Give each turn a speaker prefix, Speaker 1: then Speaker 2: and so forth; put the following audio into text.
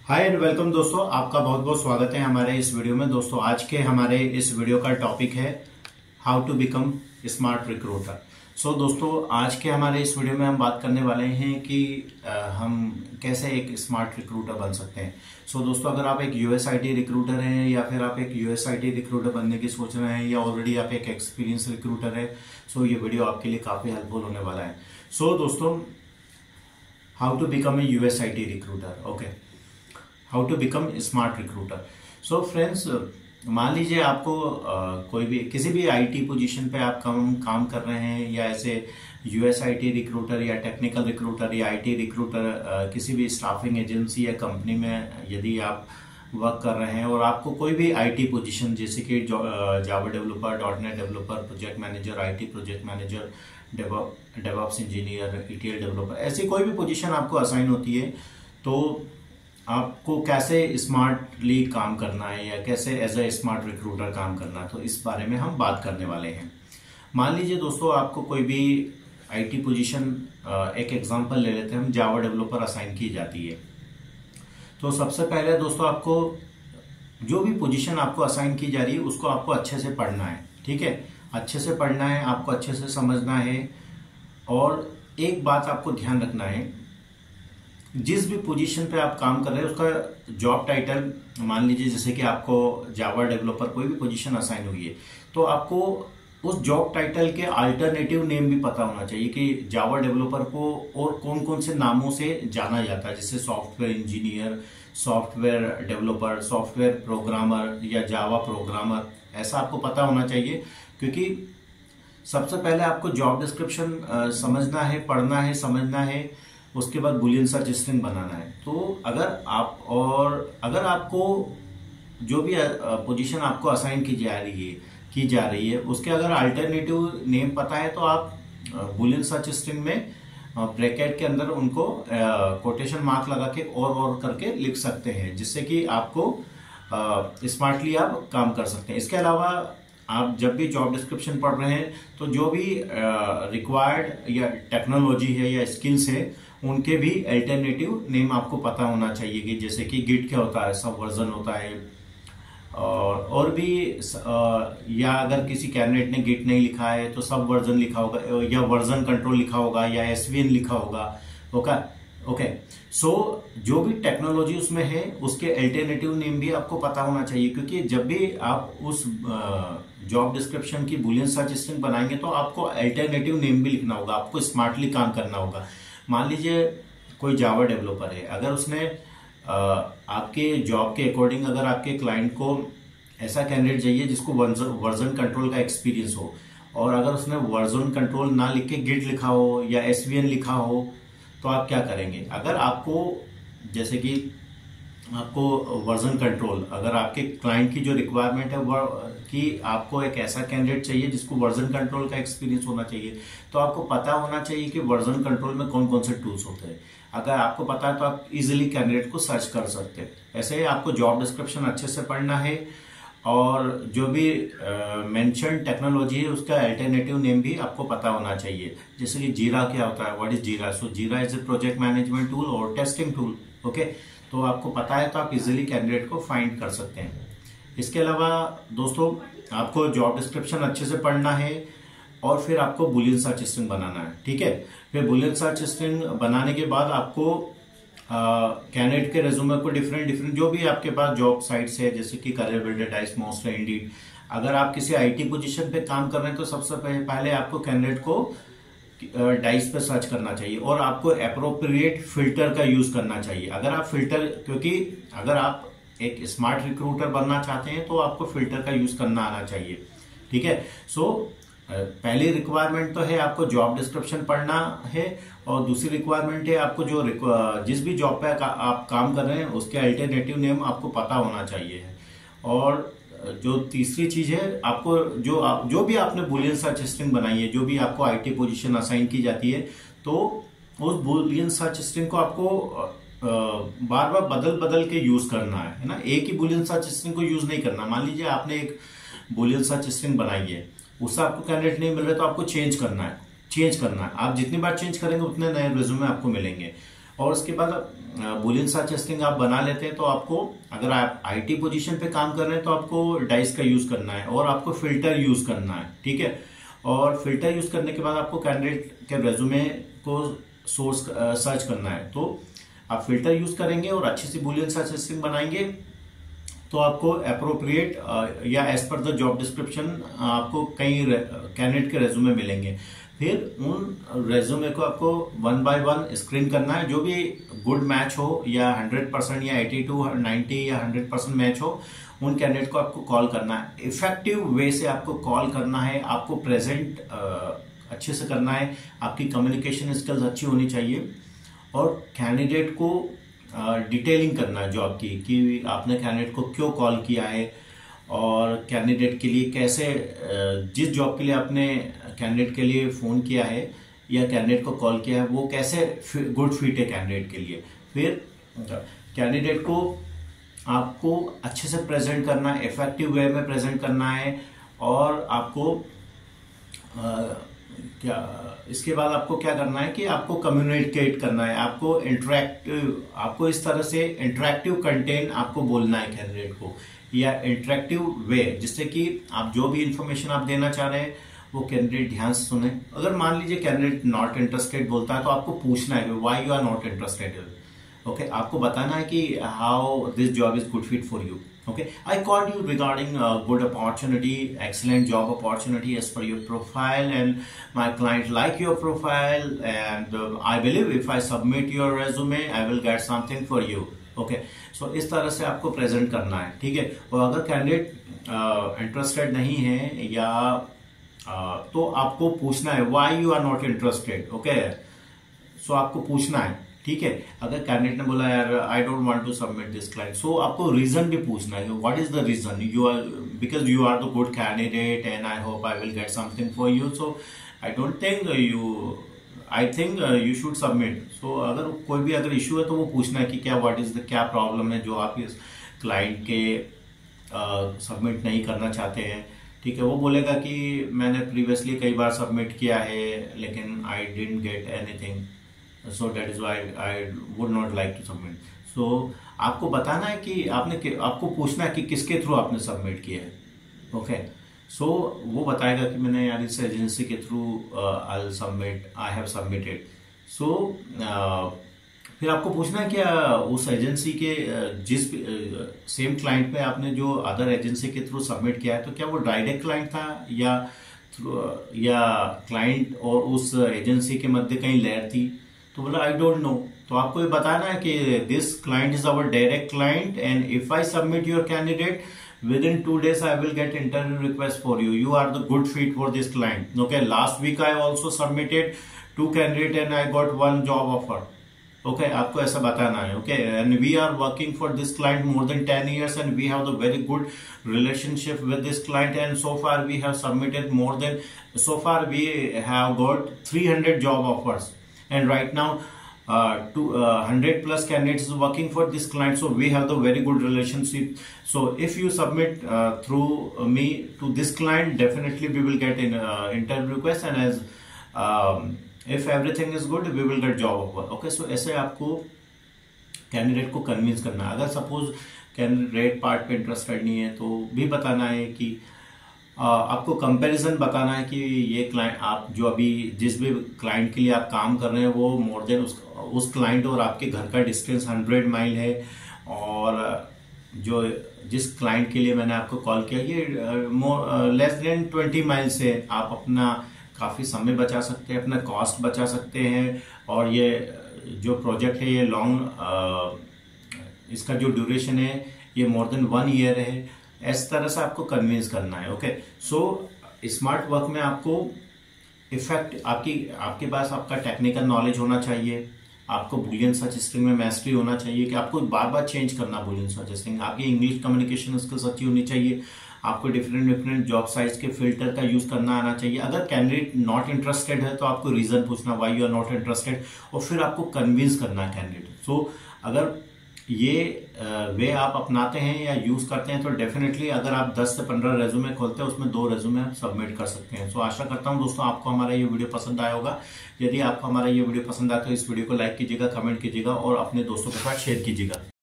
Speaker 1: Hi and welcome दोस्तों, आपका बहुत बहुत स्वागत है हमारे इस वीडियो में। दोस्तों आज के हमारे इस वीडियो का टॉपिक है how to become smart recruiter. So दोस्तों आज के हमारे इस वीडियो में हम बात करने वाले हैं कि हम कैसे एक स्मार्ट रिक्रूटर बन सकते हैं। सो दोस्तों अगर आप एक यूएसआईटी रिक्रूटर हैं या फिर आप एक यूएसआईटी रिक्रूटर बनने की सोच रहे हैं या ऑलरेडी आप एक एक्सपीरियंस रिक्रूटर है, सो ये वीडियो आपके लिए काफी हेल्पफुल होने वाला है। सो दोस्तों how to become a US IT recruiter, okay, how to become smart recruiter. So friends, मान लीजिए आपको कोई भी किसी भी आईटी पोजीशन पे आप काम कर रहे हैं या ऐसे यूएसआईटी रिक्रूटर या टेक्निकल रिक्रूटर या आईटी रिक्रूटर किसी भी स्टाफिंग एजेंसी या कंपनी में यदि आप वर्क कर रहे हैं और आपको कोई भी आईटी पोजीशन जैसे कि Java developer, dot net developer, project manager, IT project manager, DevOps engineer, ETL developer, ऐसी कोई भी पोजीशन आपको असाइन होती है तो आपको कैसे स्मार्टली काम करना है या कैसे एज ए स्मार्ट रिक्रूटर काम करना है, तो इस बारे में हम बात करने वाले हैं। मान लीजिए दोस्तों आपको कोई भी आईटी पोजीशन, एक एग्जांपल ले लेते हैं, हम जावा डेवलपर असाइन की जाती है। तो सबसे पहले दोस्तों आपको जो भी पोजीशन आपको असाइन की जा रही है उसको आपको अच्छे से पढ़ना है, ठीक है, अच्छे से पढ़ना है, आपको अच्छे से समझना है। और एक बात आपको ध्यान रखना है, जिस भी पोजीशन पे आप काम कर रहे हैं उसका जॉब टाइटल, मान लीजिए जैसे कि आपको जावा डेवलपर कोई भी पोजीशन असाइन हुई है तो आपको उस जॉब टाइटल के अल्टरनेटिव नेम भी पता होना चाहिए कि जावा डेवलपर को और कौन कौन से नामों से जाना जाता है, जैसे software engineer, software developer, software programmer या जावा प्रोग्रामर, ऐसा आपको पता होना चाहिए। क्योंकि सबसे पहले आपको जॉब डिस्क्रिप्शन समझना है, पढ़ना है, समझना है, उसके बाद बुलियन सर्च स्ट्रिंग बनाना है। तो अगर आपको जो भी पोजीशन आपको असाइन की जा रही है उसके अगर अल्टरनेटिव नेम पता है तो आप बुलियन सर्च स्ट्रिंग में ब्रैकेट के अंदर उनको कोटेशन मार्क लगा के और करके लिख सकते हैं, जिससे कि आपको स्मार्टली आप काम कर सकते हैं। इसके अलावा आप जब भी जॉब डिस्क्रिप्शन पढ़ रहे हैं तो जो भी रिक्वायर्ड या टेक्नोलॉजी है या स्किल्स है उनके भी अल्टरनेटिव नेम आपको पता होना चाहिए कि जैसे कि गिट क्या होता है, सब वर्जन होता है, और भी या अगर किसी कैंडिडेट ने गिट नहीं लिखा है तो सब वर्जन लिखा होगा या वर्जन कंट्रोल लिखा होगा या एसवीएन लिखा होगा। ओके, सो जो भी टेक्नोलॉजी उसमें है उसके अल्टरनेटिव नेम भी आपको पता होना चाहिए, क्योंकि जब भी आप उस जॉब डिस्क्रिप्शन की बुलियन सर्च स्ट्रिंग बनाएंगे तो आपको अल्टरनेटिव नेम भी लिखना होगा, आपको स्मार्टली काम करना होगा। मान लीजिए कोई जावा डेवलपर है, अगर उसने आपके जॉब के अकॉर्डिंग, अगर आपके क्लाइंट को ऐसा कैंडिडेट चाहिए जिसको वर्जन कंट्रोल का एक्सपीरियंस हो, और अगर उसने वर्जन कंट्रोल ना लिख के गिट लिखा हो या एसवीएन लिखा हो तो आप क्या करेंगे? अगर आपको जैसे कि आपको वर्जन कंट्रोल, अगर आपके क्लाइंट की जो रिक्वायरमेंट है वो कि आपको एक ऐसा कैंडिडेट चाहिए जिसको वर्जन कंट्रोल का एक्सपीरियंस होना चाहिए, तो आपको पता होना चाहिए कि वर्जन कंट्रोल में कौन कौन से टूल्स होते हैं। अगर आपको पता है तो आप इजीली कैंडिडेट को सर्च कर सकते हैं। ऐसे ही आपको जॉब डिस्क्रिप्शन अच्छे से पढ़ना है और जो भी मेंशन टेक्नोलॉजी है उसका अल्टरनेटिव नेम भी आपको पता होना चाहिए। जैसे कि जीरा क्या होता है, what is Jira? So Jira is a project management tool और टेस्टिंग टूल, ओके, तो आपको पता है तो आप इजीली कैंडिडेट को फाइंड कर सकते हैं। इसके अलावा दोस्तों आपको जॉब डिस्क्रिप्शन अच्छे से पढ़ना है और फिर आपको बुलियन सर्च स्ट्रिंग बनाना है, ठीक है। फिर बुलियन सर्च स्ट्रिंग बनाने के बाद आपको कैंडिडेट के रेज्यूमे को डिफरेंट जो भी आपके पास जॉब साइट्स है, जैसे कि Career Builder, Dice, Monster, Indeed, अगर आप किसी आईटी पोजीशन पे काम कर रहे हैं तो सबसे पहले आपको कैंडिडेट को डाइस पे सर्च करना चाहिए और आपको एप्रोप्रिएट फिल्टर का यूज करना चाहिए। अगर आप फिल्टर, क्योंकि अगर आप एक स्मार्ट रिक्रूटर बनना चाहते हैं तो आपको फिल्टर का यूज करना आना चाहिए, ठीक है। सो पहली रिक्वायरमेंट तो है आपको जॉब डिस्क्रिप्शन पढ़ना है, और दूसरी रिक्वायरमेंट है आपको जिस भी जॉब पे आप काम कर रहे हैं उसके अल्टरनेटिव नेम आपको पता होना चाहिए। और जो तीसरी चीज है, आपको जो भी आपने बुलियन सर्च स्ट्रिंग बनाई है, जो भी आपको आईटी पोजीशन असाइन की जाती है, तो उस बुलियन सर्च स्ट्रिंग को आपको बार बार बदल के यूज करना है ना। एक ही बुलियन सर्च स्ट्रिंग को यूज नहीं करना। मान लीजिए आपने एक बुलियन सर्च स्ट्रिंग बनाई है, उससे आपको कैंडिडेट नहीं मिल रहा तो आपको चेंज करना है। आप जितनी बार चेंज करेंगे उतने नए रेज्यूमे आपको मिलेंगे। और उसके बाद बुलियन सर्च स्ट्रिंग आप बना लेते हैं तो आपको, अगर आप आईटी पोजीशन पे काम कर रहे हैं तो आपको डाइस का यूज करना है और आपको फिल्टर यूज करना है, ठीक है। और फिल्टर यूज करने के बाद आपको कैंडिडेट के रेज्यूमे को सोर्स सर्च करना है, तो आप फिल्टर यूज करेंगे और अच्छी सी बुलियन सर्च स्ट्रिंग बनाएंगे तो आपको अप्रोप्रिएट या as per the job description आपको कई कैंडिडेट के रेज्यूमे मिलेंगे। फिर उन रेज्यूमे को आपको 1 by 1 स्क्रीन करना है, जो भी गुड मैच हो या 100% या 80 to 90 या 100% मैच हो, उन कैंडिडेट को आपको कॉल करना है। इफेक्टिव वे से आपको कॉल करना है, आपको प्रेजेंट अच्छे से करना है, आपकी कम्युनिकेशन स्किल्स अच्छी होनी चाहिए और कैंडिडेट को डिटेलिंग करना है जॉब की, कि आपने कैंडिडेट को क्यों कॉल किया है और कैंडिडेट के लिए कैसे, जिस जॉब के लिए आपने कैंडिडेट के लिए फोन किया है या कैंडिडेट को कॉल किया है वो कैसे गुड फिट है कैंडिडेट के लिए। फिर कैंडिडेट को आपको अच्छे से प्रेजेंट करना है, इफेक्टिव वे में प्रेजेंट करना है और आपको इसके बाद आपको क्या करना है कि आपको कम्युनिकेट करना है, आपको इस तरह से इंटरेक्टिव कंटेंट आपको बोलना है कैंडिडेट को, या इंटरेक्टिव वे, जिससे कि आप जो भी इंफॉर्मेशन आप देना चाह रहे हैं वो कैंडिडेट ध्यान से सुने। अगर मान लीजिए कैंडिडेट नॉट इंटरेस्टेड बोलता है तो आपको पूछना है why you are not interested. Okay, आपको बताना है कि how this job is good fit for you. Okay, I called you regarding a good opportunity, excellent job opportunity as per your profile, and my client like your profile, and I believe if I submit your resume, I will get something for you. Okay, so इस तरह से आपको present करना है, ठीक है। और अगर कैंडिडेट इंटरेस्टेड नहीं है या तो आपको पूछना है why you are not interested. Okay, so आपको पूछना है, ठीक है। अगर कैंडिडेट ने बोला यार I don't want to submit this client, so आपको रीजन भी पूछना है, what is the reason, you are because you are the good candidate and I hope I will get something for you, so I don't think I think you should submit. So अगर कोई भी अगर issue है तो वो पूछना है कि क्या व्हाट इज द क्या प्रॉब्लम है जो आप इस क्लाइंट के सबमिट नहीं करना चाहते हैं, ठीक है। वो बोलेगा कि मैंने प्रीवियसली कई बार सबमिट किया है लेकिन I didn't get anything, so that is why I would not like to submit. So आपको बताना है कि आपको पूछना है कि किसके थ्रू आपने सबमिट किया है। ओके, सो वो बताएगा कि मैंने यार इस एजेंसी के through I have submitted. So फिर आपको पूछना है क्या उस एजेंसी के जिस सेम क्लाइंट पे आपने जो अदर एजेंसी के थ्रू सबमिट किया है तो क्या वो डायरेक्ट क्लाइंट था या क्लाइंट और उस एजेंसी के मध्य कहीं लेयर थी। तो बोला आई डोंट नो, तो आपको ये बताना है कि this client is our direct client and if I submit your candidate within 2 days I will get interview request for you. You are the good fit for this client. Okay, last week I also submitted 2 candidates and I got 1 job offer. Okay, आपको ऐसा बताना है। Okay, and we are working for this client more than 10 years and we have the very good relationship with this client and so far we have submitted so far we have got 300 job offers. And right now 100 plus candidates is working for this client, so we have the very good relationship. So if you submit through me to this client, definitely we will get an interview request and as if everything is good we will get job offer. Okay, so ऐसे आपको candidate को convince करना है। अगर suppose candidate part पे interested नहीं है तो भी बताना है कि आपको कंपैरिजन बताना है कि ये क्लाइंट आप जो अभी जिस भी क्लाइंट के लिए आप काम कर रहे हैं वो मोर देन उस क्लाइंट और आपके घर का डिस्टेंस 100 माइल है, और जो जिस क्लाइंट के लिए मैंने आपको कॉल किया ये लेस देन 20 माइल से आप अपना काफी समय बचा सकते हैं, अपना कॉस्ट बचा सकते हैं, और ये जो प्रोजेक्ट है ये लॉन्ग इसका जो ड्यूरेशन है ये मोर देन 1 ईयर है। इस तरह से आपको कन्विंस करना है। ओके, सो स्मार्ट वर्क में आपको इफेक्ट आपके पास आपका टेक्निकल नॉलेज होना चाहिए, आपको बुलियन सर्च स्ट्रिंग में मैस्ट्री होना चाहिए कि आपको बार बार चेंज करना बुलियन सर्च स्ट्रिंग, आपकी इंग्लिश कम्युनिकेशन स्किल्स अच्छी होनी चाहिए, आपको डिफरेंट जॉब साइज के फिल्टर का यूज करना आना चाहिए। अगर कैंडिडेट नॉट इंटरेस्टेड है तो आपको रीजन पूछना why you are not interested और फिर आपको कन्विंस करना है कैंडिडेट। सो अगर ये वे आप अपनाते हैं या यूज करते हैं तो डेफिनेटली अगर आप 10 से 15 रेज्यूमे खोलते हैं उसमें 2 रेज्यूमे आप सबमिट कर सकते हैं। सो आशा करता हूं दोस्तों आपको हमारा ये वीडियो पसंद आया होगा। यदि आपको हमारा ये वीडियो पसंद आया तो इस वीडियो को लाइक कीजिएगा, कमेंट कीजिएगा और अपने दोस्तों के साथ शेयर कीजिएगा।